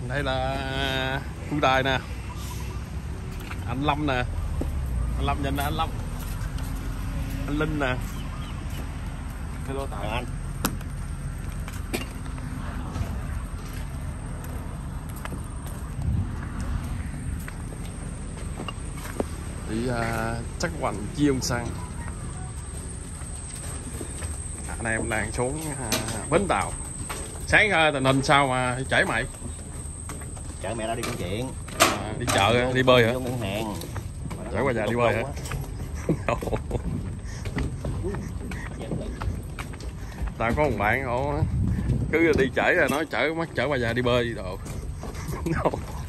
Đây là Phước Tài nè, anh Lâm nè, anh Lâm nhìn nè, anh Lâm, anh Linh nè. Hello Tài anh. Đi Taekwang Jeongsan. Anh em đang xuống bến tàu. Sáng tình hình sao mà chảy mày? Chở mẹ đã đi công chuyện. Đi chợ đi bơi hả? Vô ngân hàng. Chở qua nhà đi bơi hả? Tao có một bạn họ cứ đi chở rồi nói chở qua nhà đi bơi đồ.